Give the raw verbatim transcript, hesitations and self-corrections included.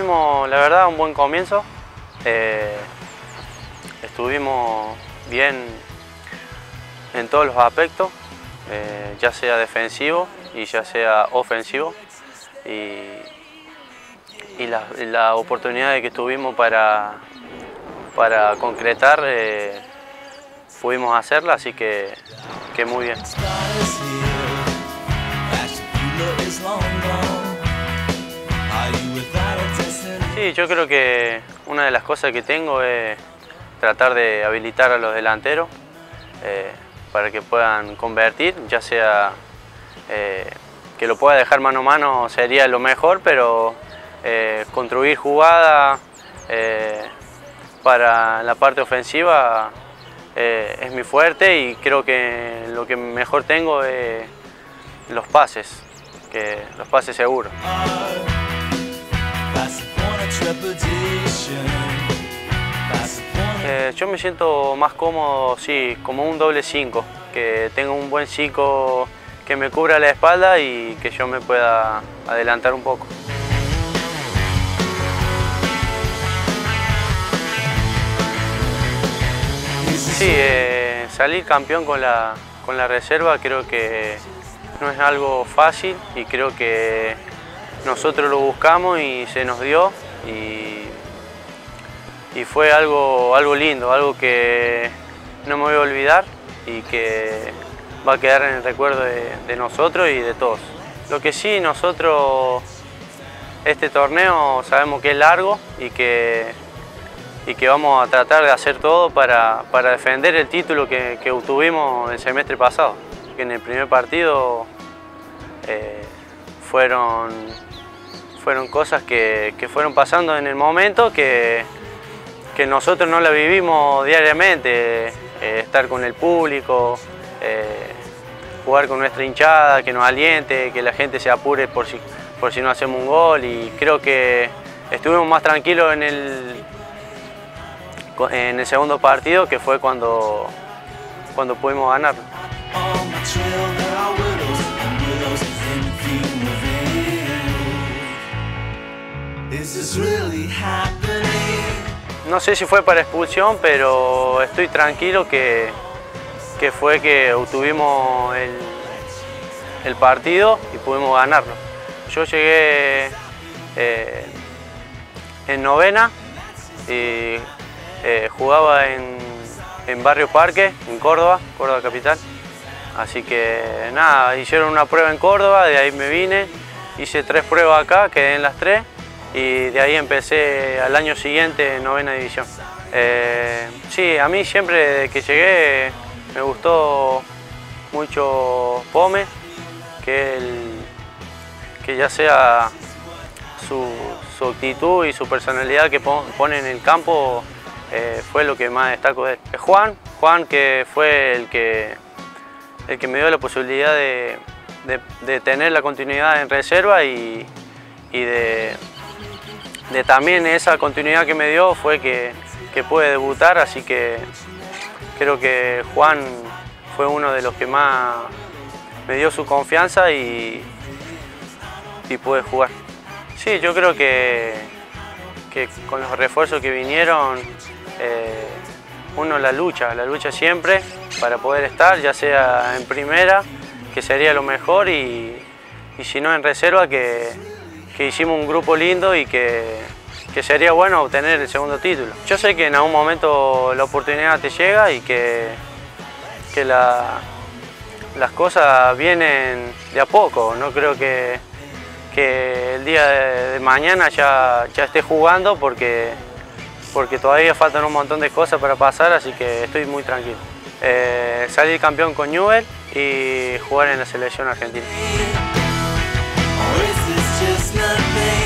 tuvimos, la verdad, un buen comienzo. Eh, estuvimos bien en todos los aspectos, eh, ya sea defensivo y ya sea ofensivo. Y, y la, la oportunidad que tuvimos para, para concretar, eh, pudimos hacerla, así que, que muy bien. Sí, yo creo que una de las cosas que tengo es tratar de habilitar a los delanteros eh, para que puedan convertir, ya sea eh, que lo pueda dejar mano a mano sería lo mejor, pero eh, construir jugada eh, para la parte ofensiva eh, es mi fuerte, y creo que lo que mejor tengo es los pases, que los pases seguros. Eh, yo me siento más cómodo, sí, como un doble cinco, que tenga un buen cinco que me cubra la espalda y que yo me pueda adelantar un poco. Sí, eh, salir campeón con la, con la reserva creo que no es algo fácil, y creo que nosotros lo buscamos y se nos dio, y, y fue algo, algo lindo, algo que no me voy a olvidar y que va a quedar en el recuerdo de, de nosotros y de todos. Lo que sí, nosotros este torneo sabemos que es largo y que, y que vamos a tratar de hacer todo para, para defender el título que, que obtuvimos el semestre pasado. Que en el primer partido eh, fueron, fueron cosas que, que fueron pasando en el momento que, que nosotros no la vivimos diariamente, eh, estar con el público, eh, jugar con nuestra hinchada, que nos aliente, que la gente se apure por si, por si no hacemos un gol, y creo que estuvimos más tranquilos en el, en el segundo partido, que fue cuando, cuando pudimos ganarlo. No sé si fue para expulsión, pero estoy tranquilo que, que fue que obtuvimos el, el partido y pudimos ganarlo. Yo llegué eh, en novena y eh, jugaba en, en Barrio Parque, en Córdoba, Córdoba capital. Así que nada, hicieron una prueba en Córdoba, de ahí me vine, hice tres pruebas acá, quedé en las tres, y de ahí empecé al año siguiente en novena división. Eh, sí, a mí siempre desde que llegué me gustó mucho Pome, que, el, que ya sea su, su actitud y su personalidad que pone en el campo, eh, fue lo que más destaco de él. Juan, Juan que fue el que, el que me dio la posibilidad de, de, de tener la continuidad en reserva, y, y de, de también esa continuidad que me dio fue que, que pude debutar, así que creo que Juan fue uno de los que más me dio su confianza y, y pude jugar. Sí, yo creo que, que con los refuerzos que vinieron, eh, uno la lucha, la lucha siempre para poder estar, ya sea en primera, que sería lo mejor, y, y si no en reserva, que, que hicimos un grupo lindo y que, que sería bueno obtener el segundo título. Yo sé que en algún momento la oportunidad te llega y que, que la, las cosas vienen de a poco. No creo que, que el día de, de mañana ya, ya esté jugando, porque, porque todavía faltan un montón de cosas para pasar, así que estoy muy tranquilo. Eh, salir campeón con Newell's y jugar en la selección argentina.